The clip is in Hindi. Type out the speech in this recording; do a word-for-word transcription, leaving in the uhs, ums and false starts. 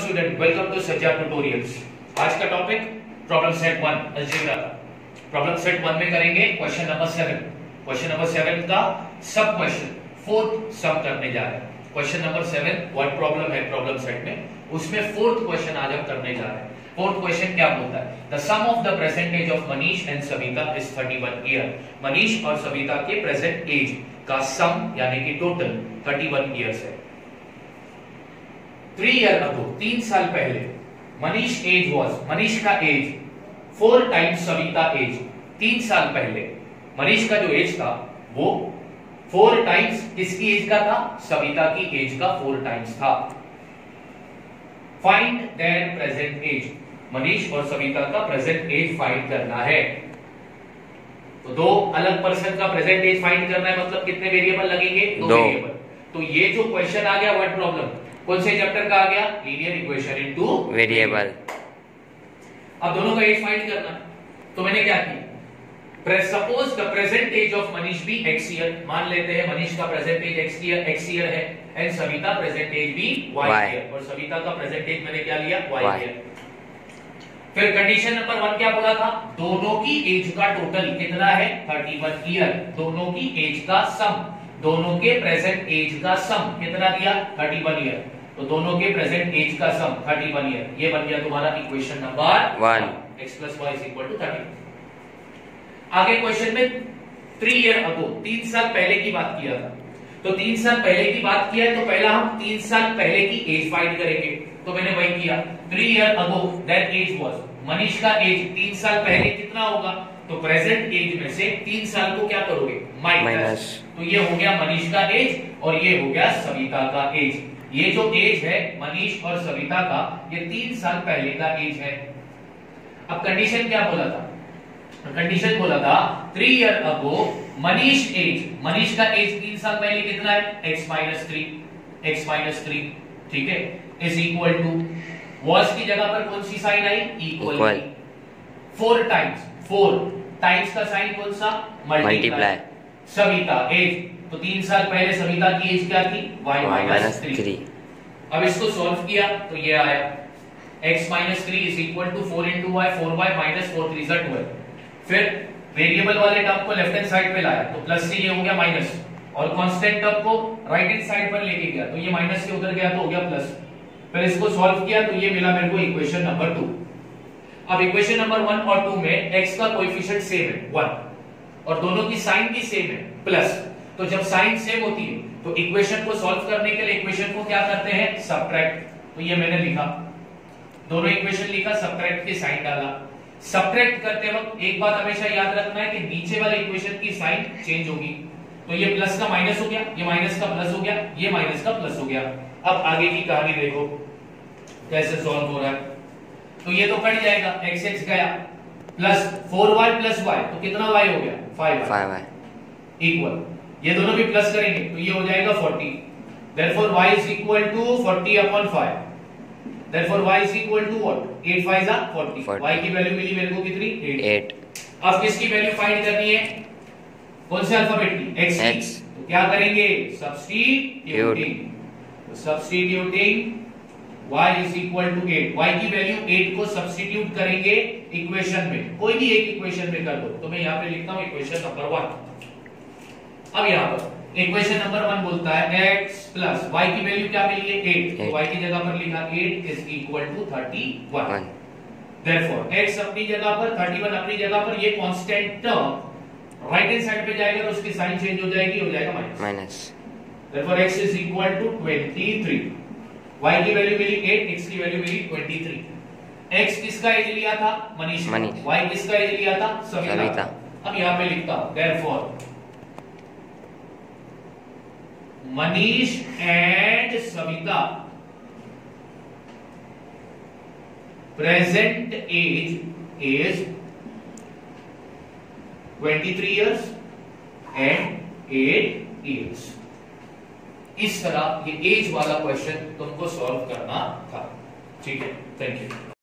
Student, welcome to Sajja tutorials. आज का topic problem set one algebra का। प्रॉब्लम सेट वन में करेंगे question number seven. Question number seven का सब क्वेश्चन फोर्थ सम करने जा रहे हैं। Question number seven word problem है प्रॉब्लम सेट में, उसमें फोर्थ क्वेश्चन आज हम करने जा रहे हैं। फोर्थ क्वेश्चन क्या बोलता है? The sum of the present age of Manish and Savita is thirty one year. Manish और सविता के प्रेजेंट एज का सम यानी कि टोटल थर्टी वन ईयर्स है। थ्री ईयर अगो, तीन साल पहले, मनीष एज वॉज, मनीष का age four times Savita age. तीन साल पहले मनीष का जो एज था वो फोर टाइम्स किसकी एज का था? सविता की एज का फोर टाइम्स था। Find their present age, Manish और सविता का प्रेजेंट एज फाइंड करना है। तो दो अलग पर्सन का प्रेजेंट एज फाइंड करना है, मतलब कितने वेरिएबल लगेंगे? दो वेरिएबल। तो ये जो क्वेश्चन आ गया वर्ड प्रॉब्लम, कौन से चैप्टर का आ गया? Linear equation in two variable. अब दोनों का एज फाइंड करना है, तो मैंने क्या किया? Suppose the present age of Manish be x year, मान लेते हैं मनीष का present age x year x year है, and Savita present age be y year, और सविता का प्रेजेंट एज मैंने क्या लिया? Y year. फिर कंडीशन नंबर वन क्या बोला था? दोनों की एज का टोटल कितना है? Thirty one year. दोनों की एज का सम, दोनों के प्रेजेंट एज का सम कितना दिया? Thirty one year. तो दोनों के प्रेजेंट एज का सम थर्टी वन ईयर। ये बन गया तुम्हारा equation number one. X plus y is equal to thirty. आगे क्वेश्चन में थ्री ईयर अगो, तीन साल पहले की बात किया था। तो तीन साल पहले की बात किया है तो पहला हम तीन साल पहले की एज फाइंड करेंगे। तो मैंने वही किया। Three year ago their age was, Manish का एज तीन साल पहले कितना होगा? तो प्रेजेंट एज में से तीन साल को क्या करोगे? माइनस। तो ये हो गया मनीष का एज और ये हो गया सविता का एज। ये जो एज है मनीष और सविता का, ये तीन साल पहले का एज है। अब कंडीशन क्या बोला था? कंडीशन बोला था three year ago Manish age, Manish का एज तीन साल पहले कितना है? x minus three, x minus three, ठीक है, इज इक्वल टू, वॉज की जगह पर कौन सी साइन आई? Equal. Four times, four times का साइन कौन सा? मल्टीप्लाई। सविता एज, तो तीन साल पहले सविता की एज क्या थी? y minus three. अब इसको सॉल्व किया तो ये आया x minus three is equal to four into y, four y minus four three ज़ा ट्वेल्व। फिर वेरिएबल वाले टर्म को लेफ्ट हैंड साइड पे लाया तो प्लस से ये हो गया माइनस, और कांस्टेंट टर्म को राइट हैंड साइड पर लेके गया तो ये माइनस से उधर गया तो हो गया प्लस। फिर इसको सॉल्व किया तो ये मिला मेरे को इक्वेशन नंबर टू। अब इक्वेशन नंबर वन और टू में x का कोएफिशिएंट सेम है वन, और दोनों की साइन भी सेम है प्लस। तो जब साइन सेम होती है तो इक्वेशन को सॉल्व करने के लिए इक्वेशन को क्या करते हैं? सब्ट्रैक्ट। तो ये मैंने लिखा, दोनों इक्वेशन लिखा, सब्ट्रैक्ट की साइन डाला। सब्ट्रैक्ट करते वक्त एक बात हमेशा याद रखना है कि नीचे वाले इक्वेशन की साइन चेंज होगी। तो ये प्लस का माइनस हो गया, ये माइनस का प्लस हो गया, ये माइनस का प्लस हो गया। अब आगे की कहानी देखो कैसे सॉल्व हो रहा है। तो ये तो कट जाएगा, एक्स एक्स गया, plus four y plus y, तो कितना वाई हो गया? फाइव वाई इक्वल, ये दोनों भी प्लस करेंगे तो ये हो जाएगा forty. Therefore y is equal to forty upon five. Therefore y is equal to what? eight five जा forty। y की वैल्यू मिली मेरे को कितनी? eight। अब किसकी वैल्यू फाइंड करनी है? कौन से अल्फाबेट की? x की। तो क्या करेंगे? सब्स्टिट्यूटिंग। तो substituting y is equal to eight, y की वैल्यू eight को सब्स्टिट्यूट करेंगे इक्वेशन में, कोई भी एक इक्वेशन में कर दो। तो मैं यहाँ पे लिखता हूँ इक्वेशन नंबर वन। अब यहाँ पर इक्वेशन नंबर वन बोलता है x प्लस y की वैल्यू क्या मिली है? eight। तो y की जगह पर लिखा eight is equal to thirty one. Therefore x अपनी जगह पर, थर्टी वन अपनी जगह पर, ये constant term right hand side पे जाएगा तो उसकी साइन चेंज हो जाएगी, हो जाएगा minus minus. Therefore x is equal to twenty three. y की वैल्यू मिली eight, x की वैल्यू मिली ट्वेंटी थ्री। x किसका एज लिया था? मनीष। y किसका एज लिया था? सविता। अब यहां पे लिखता हूं therefore Manish and Savita present age is twenty three years and eight years. इस तरह ये एज वाला क्वेश्चन तुमको सॉल्व करना था, ठीक है। Thank you.